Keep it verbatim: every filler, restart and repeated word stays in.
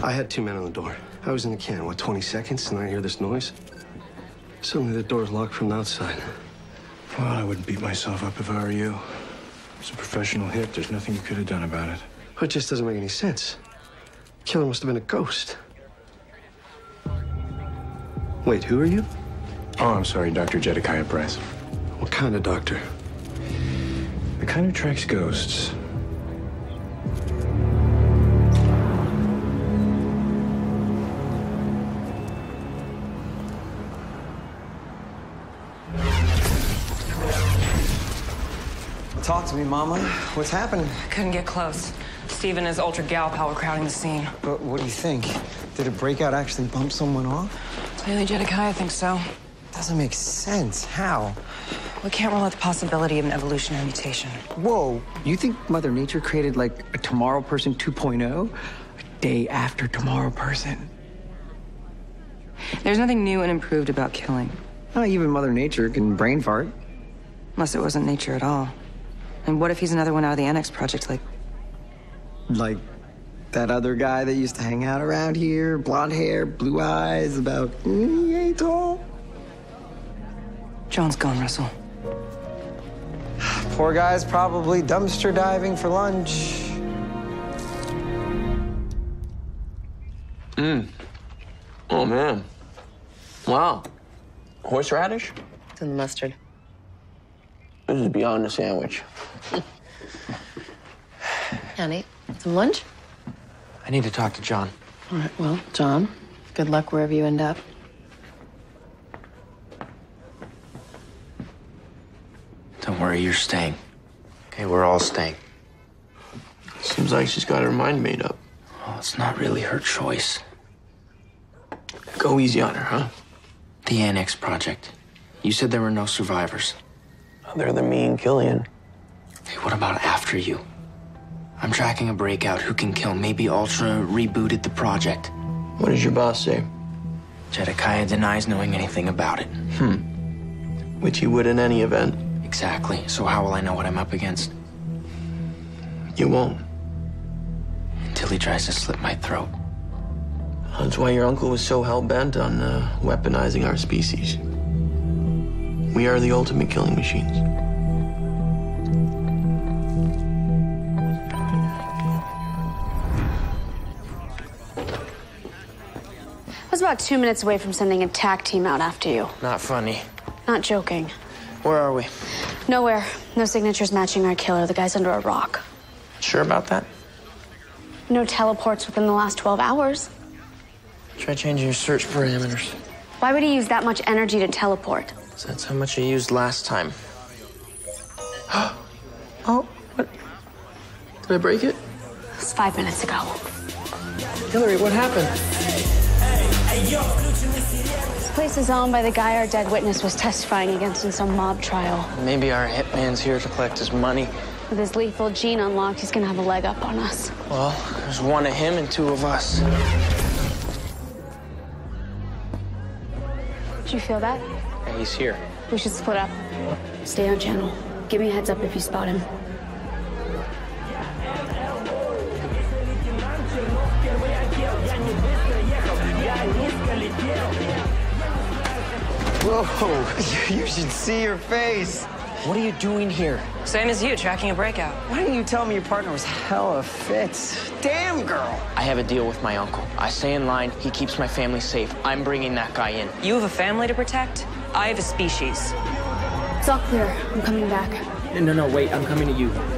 I had two men on the door. I was in the can, what, twenty seconds, and I hear this noise. Suddenly the door's locked from the outside. Well, I wouldn't beat myself up if I were you. It's a professional hit. There's nothing you could have done about it. But it just doesn't make any sense. The killer must have been a ghost. Wait, who are you? Oh, I'm sorry, Doctor Jedikiah Price. What kind of doctor? The kind who tracks ghosts. Talk to me, Mama. What's happening? Couldn't get close. Steve and his ultra gal pal were crowding the scene. But what do you think? Did a breakout actually bump someone off? Clearly, Jedikiah thinks so. Doesn't make sense. How? We can't rule out the possibility of an evolutionary mutation. Whoa. You think Mother Nature created, like, a Tomorrow Person two point oh? A day after Tomorrow Person? There's nothing new and improved about killing. Not even Mother Nature can brain fart. Unless it wasn't nature at all. And what if he's another one out of the Annex Project, like... Like that other guy that used to hang out around here? Blonde hair, blue eyes, about mm, yay tall? John's gone, Russell. Poor guy's probably dumpster diving for lunch. Mmm. Oh, man. Wow. Horseradish? It's in the mustard. This is beyond a sandwich. Honey, some lunch? I need to talk to John. All right, well, John, good luck wherever you end up. Don't worry, you're staying. Okay, we're all staying. Seems like she's got her mind made up. Well, it's not really her choice. Go easy on her, huh? The Annex Project. You said there were no survivors. Other than me and Killian. Hey, what about after you? I'm tracking a breakout who can kill. Maybe Ultra rebooted the project. What does your boss say? Jedikiah denies knowing anything about it. Hmm. Which he would in any event. Exactly. So how will I know what I'm up against? You won't. Until he tries to slit my throat. That's why your uncle was so hell-bent on uh, weaponizing our species. We are the ultimate killing machines. I was about two minutes away from sending a TAC team out after you. Not funny. Not joking. Where are we? Nowhere. No signatures matching our killer. The guy's under a rock. Sure about that? No teleports within the last twelve hours. Try changing your search parameters. Why would he use that much energy to teleport? So that's how much I used last time. Oh, what? Did I break it? It was five minutes ago. Hillary, what happened? This place is owned by the guy our dead witness was testifying against in some mob trial. Maybe our hitman's here to collect his money. With his lethal gene unlocked, he's gonna have a leg up on us. Well, there's one of him and two of us. Did you feel that? Yeah, he's here. We should split up. Stay on channel. Give me a heads up if you spot him. Whoa, you should see your face. What are you doing here? Same as you, tracking a breakout. Why didn't you tell me your partner was hella fit? Damn, girl. I have a deal with my uncle. I stay in line, he keeps my family safe. I'm bringing that guy in. You have a family to protect? I have a species. It's all clear. I'm coming back. No, no, no, wait, I'm coming to you.